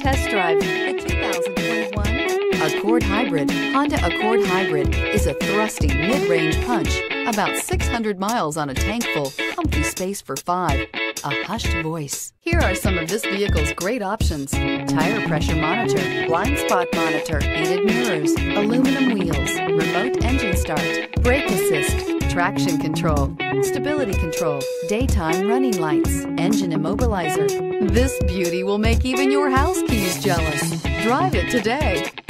test drive the 2021 Accord Hybrid. Honda Accord Hybrid is a thrusty mid-range punch, about 600 miles on a tank full, comfy space for 5, a hushed voice. Here are some of this vehicle's great options: tire pressure monitor, blind spot monitor, heated mirrors, aluminum wheels, remote engine start, brake assist, traction control, stability control, daytime running lights, engine immobilizer. This beauty will make even your house keys jealous. Drive it today.